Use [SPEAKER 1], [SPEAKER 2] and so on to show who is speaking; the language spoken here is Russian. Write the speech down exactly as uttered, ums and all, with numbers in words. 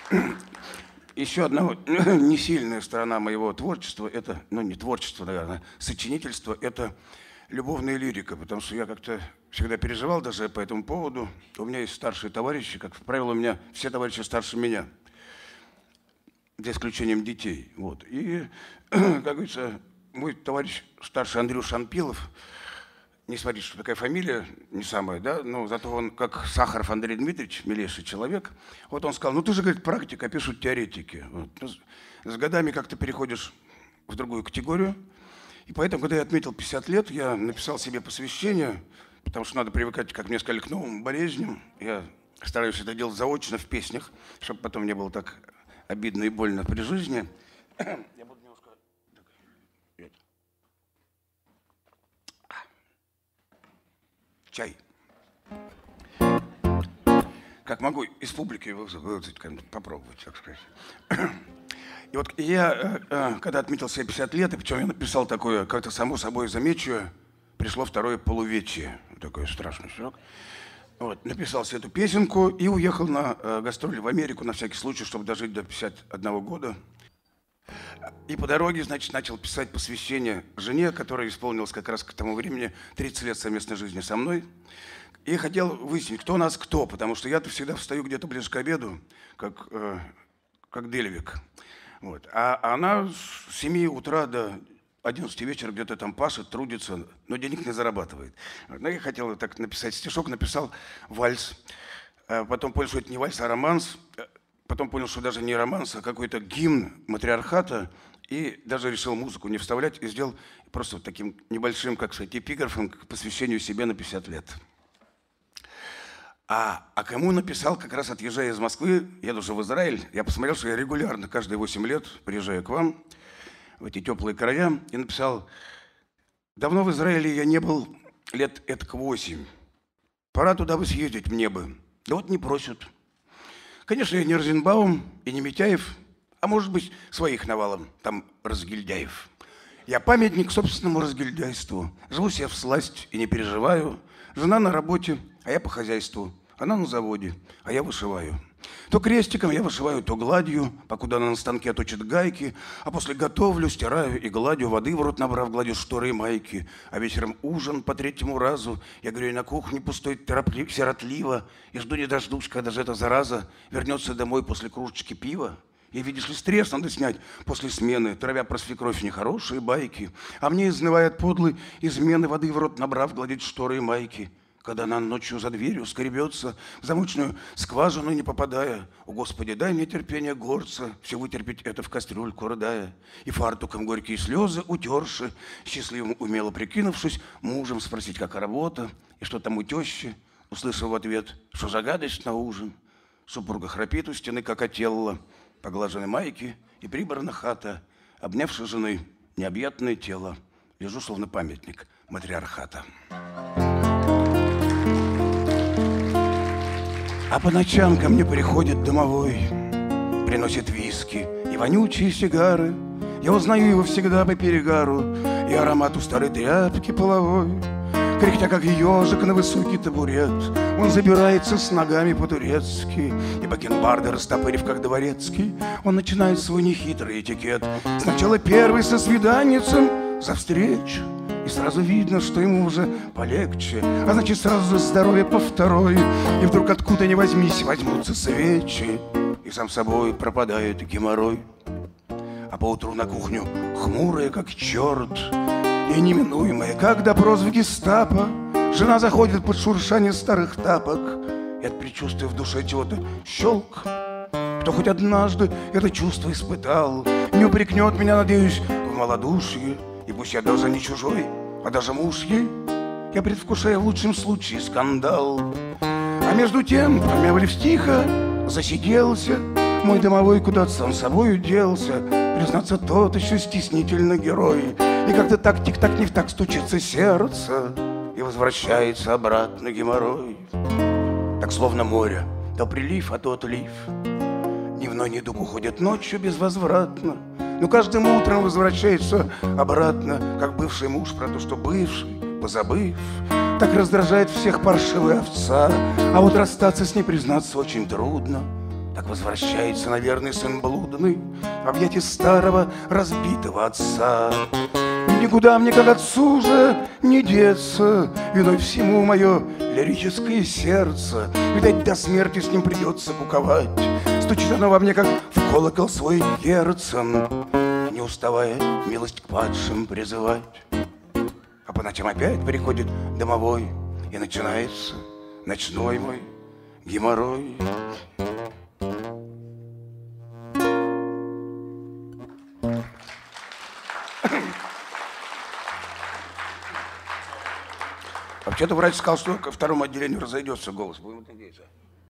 [SPEAKER 1] Еще одна несильная сторона моего творчества, это, ну не творчество, наверное, сочинительство, это любовная лирика, потому что я как-то всегда переживал даже по этому поводу. У меня есть старшие товарищи, как правило, у меня все товарищи старше меня, за исключением детей. Вот. И, как говорится, мой товарищ старший Андрюша Анпилов, не смотрите, что такая фамилия, не самая, да, но зато он, как Сахаров Андрей Дмитриевич, милейший человек, вот он сказал, ну ты же, говорит, практик, а пишут теоретики. Вот. С годами как-то переходишь в другую категорию, и поэтому, когда я отметил пятьдесят лет, я написал себе посвящение, потому что надо привыкать, как мне сказали, к новым болезням. Я стараюсь это делать заочно в песнях, чтобы потом не было так обидно и больно при жизни. Я буду немножко... Чай. Как могу из публики попробовать, так сказать. И вот я, когда отметил себе пятьдесят лет, и причем я написал такое, как-то само собой замечу, пришло второе полувечие, такой страшный срок. Вот, написал себе эту песенку и уехал на гастроли в Америку на всякий случай, чтобы дожить до пятидесяти одного года. И по дороге, значит, начал писать посвящение жене, которая исполнилась как раз к тому времени тридцать лет совместной жизни со мной. И хотел выяснить, кто нас кто, потому что я-то всегда встаю где-то ближе к обеду, как, э, как Дельвик. Вот. А она с семи утра до одиннадцати вечера где-то там пашет, трудится, но денег не зарабатывает. Но я хотел так написать стишок, написал вальс. Потом понял, что это не вальс, а романс. Потом понял, что даже не романс, а какой-то гимн матриархата. И даже решил музыку не вставлять и сделал просто вот таким небольшим, как сказать, эпиграфом к посвящению себе на пятьдесят лет. А, а кому написал, как раз отъезжая из Москвы, еду же в Израиль, я посмотрел, что я регулярно, каждые восемь лет приезжаю к вам, в эти теплые края, и написал, давно в Израиле я не был, лет этак восемь, пора туда бы съездить мне бы, да вот не просят. Конечно, я не Розенбаум и не Митяев, а может быть, своих навалом, там разгильдяев. Я памятник собственному разгильдяйству, живу себе всласть и не переживаю, жена на работе, а я по хозяйству. Она на заводе, а я вышиваю. То крестиком я вышиваю, то гладью, покуда она на станке точит гайки, а после готовлю, стираю и гладью, воды в рот набрав, гладю шторы и майки. А вечером ужин по третьему разу, я говорю, на кухне пустой сиротливо, и жду не дождусь, когда же эта зараза вернется домой после кружечки пива. И, видишь ли, стресс надо снять после смены, травя про свекровь нехорошие байки. А мне изнывает подлый измены, воды в рот набрав, гладить шторы и майки. Когда она ночью за дверью скребется, в замочную скважину не попадая. О, Господи, дай мне терпение горца, все вытерпеть это в кастрюльку рыдая. И фартуком горькие слезы утерши, счастливым умело прикинувшись, мужем спросить, как работа, и что там у тещи, услышав в ответ, что за гадость на ужин. Супруга храпит у стены, как отелла, поглажены майки и прибрана хата, обнявши жены необъятное тело. Лежу, словно памятник матриархата. А по ночам ко мне приходит домовой, приносит виски и вонючие сигары. Я узнаю его всегда по перегару и аромату старой тряпки половой. Кряхтя, как ежик на высокий табурет, он забирается с ногами по-турецки, и бакенбарды, растопырив, как дворецкий, он начинает свой нехитрый этикет. Сначала первый со свиданницем за встречу, и сразу видно, что ему уже полегче, а значит, сразу за здоровье по второй. И вдруг откуда ни возьмись возьмутся свечи, и сам собой пропадает геморрой. А поутру на кухню хмурая, как черт, и неминуемая, как допрос в гестапо, жена заходит под шуршание старых тапок, и от предчувствия в душе чего-то щелк. Кто хоть однажды это чувство испытал, не упрекнет меня, надеюсь, в малодушии. И пусть я даже не чужой, а даже муж ей, я предвкушаю в лучшем случае скандал. А между тем, промямлив тихо, засиделся мой домовой, куда-то сам собою делся. Признаться, тот еще стеснительный герой. И как-то так тик-так не в так стучится сердце, и возвращается обратно геморрой. Так словно море, то прилив, а то отлив. Дневной недуг уходит ночью безвозвратно, но каждым утром возвращается обратно, как бывший муж про то, что бывший, позабыв. Так раздражает всех паршивая овца, а вот расстаться с ней, признаться, очень трудно. Так возвращается, наверное, сын блудный в объятия старого разбитого отца. Никуда мне, как отцу же, не деться, виной всему мое лирическое сердце. Видать, до смерти с ним придется куковать. Стучит оно во мне, как в колокол свой перцем, не уставая милость к падшим призывать. А по ночам опять приходит домовой, и начинается ночной мой геморрой. Вообще-то врач сказал, что ко второму отделению разойдется голос. Будем надеяться.